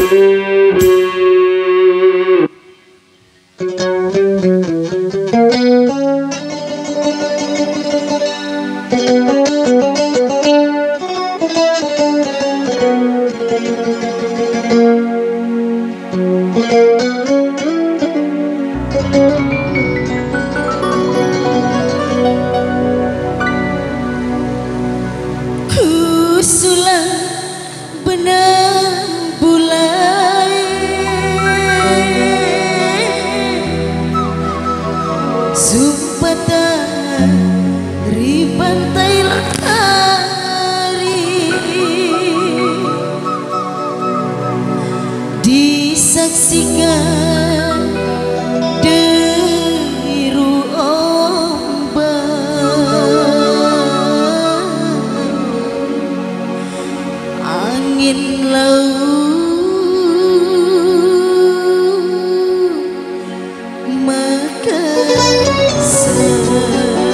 Disaksikan deru ombak, angin laut Makassar.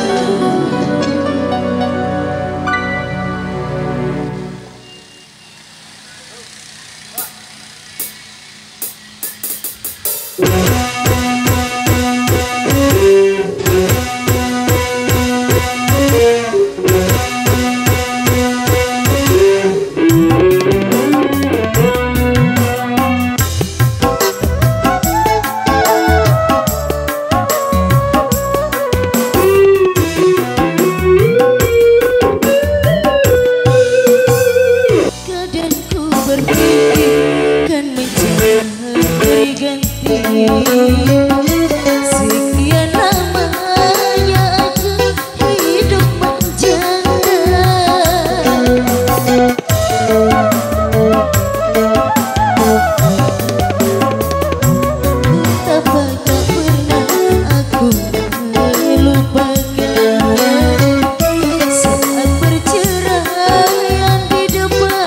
Sekian lamanya aku hidup menjanda, tak pernah aku melupakan saat perceraian di depan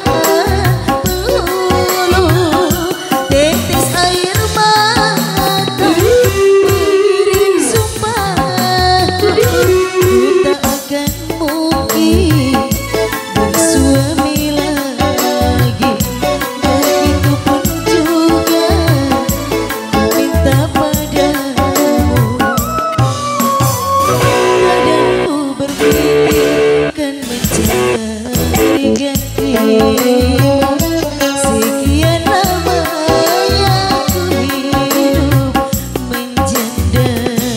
penghulu. Tetes air mata mengirim sumpah, ku tak akan mungkin bersuami lagi. Begitupun juga ku minta padamu, kadang ku berpikir kan mencari ganti. Sekian lamanya aku hidup menjanda.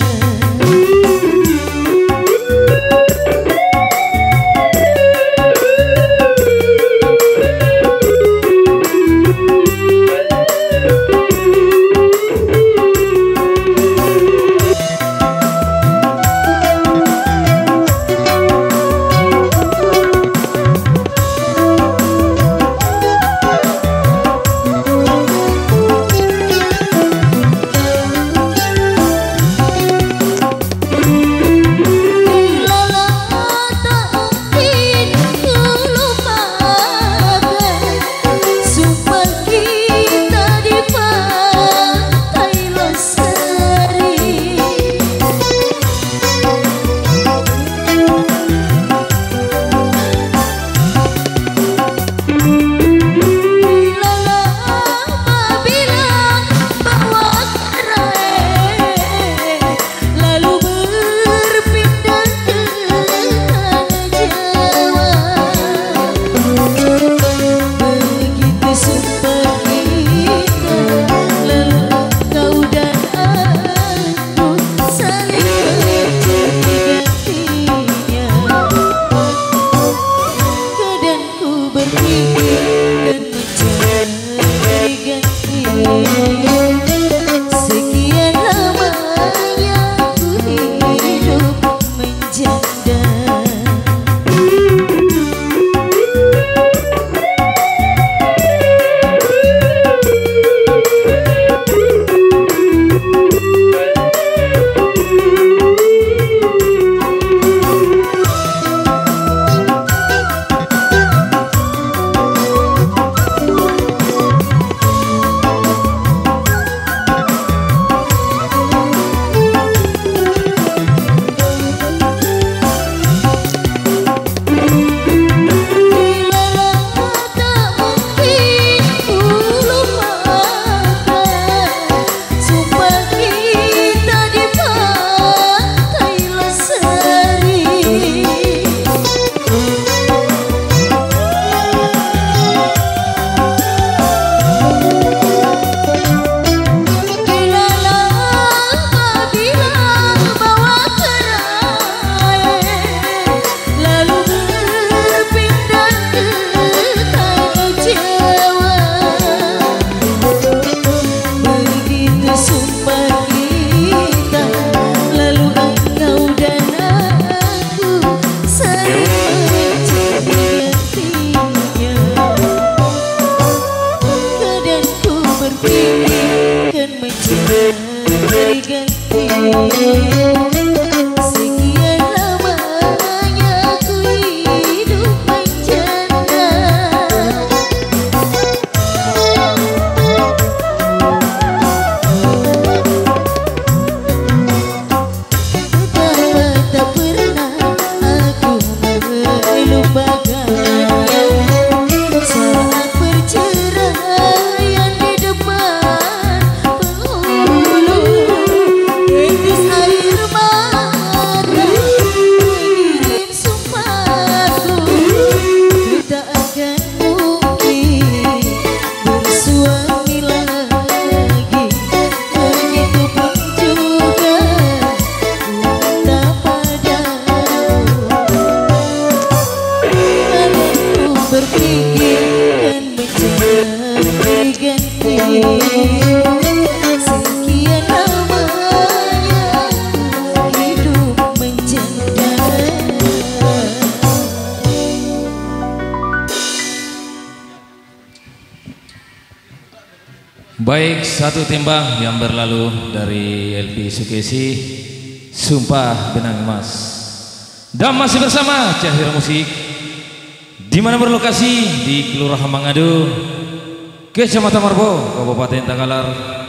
Sekian lamanya aku hidup menjanda. berpikir kan menjadi sekian lamanya hidup menjanda. Baik, satu tembang yang berlalu dari LP Sukesi, Sumpah Benang Emas. Dan masih bersama Cahira Musik, di mana berlokasi di Kelurahan Mangadu, Kecamatan Marbo, Kabupaten Takalar,